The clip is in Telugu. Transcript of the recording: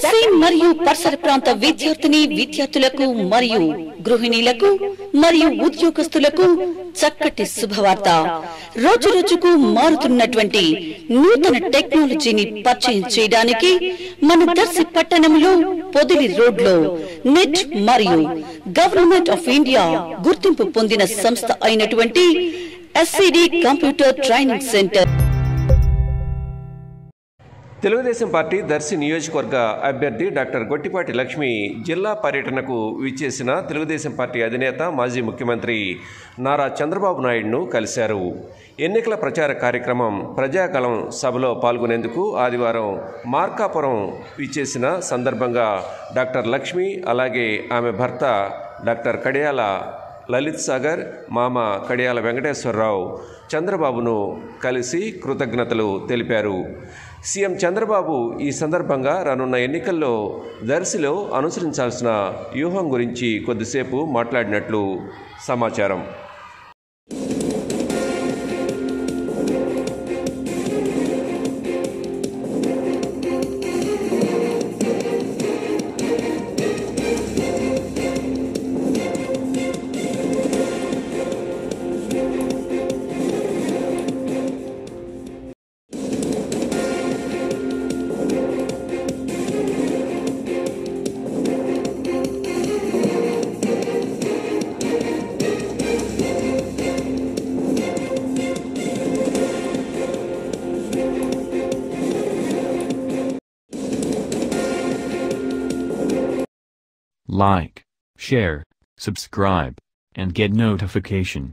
దర్శి మరియు పరిసర ప్రాంత విద్యార్థులకు మరియు గృహిణీలకు మరియు ఉద్యోగస్తులకు చక్కటి శుభవార్త. రోజు రోజుకు మారుతున్నటువంటి నూతన టెక్నాలజీని పరిచయం చేయడానికి మన దర్శి పట్టణంలో పొదిలి రోడ్లో నెట్ మరియు గవర్నమెంట్ ఆఫ్ ఇండియా గుర్తింపు పొందిన సంస్థ అయినటువంటి SCD computer training centre. Telugu Desam party Darsi నియోజకవర్గ అభ్యర్థి డాక్టర్ గొట్టిపాటి లక్ష్మి జిల్లా పర్యటనకు విచ్చేసిన తెలుగుదేశం పార్టీ అధినేత మాజీ ముఖ్యమంత్రి నారా చంద్రబాబు నాయుడును కలిశారు. ఎన్నికల ప్రచార కార్యక్రమం ప్రజాగళం సభలో పాల్గొనేందుకు ఆదివారం మార్కాపురం విచ్చేసిన సందర్భంగా డాక్టర్ లక్ష్మి అలాగే ఆమె భర్త డాక్టర్ కడియాల లలిత్ సాగర్, మామ కడియాల వెంకటేశ్వరరావు చంద్రబాబును కలిసి కృతజ్ఞతలు తెలిపారు. సీఎం చంద్రబాబు ఈ సందర్భంగా రానున్న ఎన్నికల్లో దర్శిలో అనుసరించాల్సిన వ్యూహం గురించి కొద్దిసేపు మాట్లాడినట్లు సమాచారం. Like, share, subscribe, and get notification.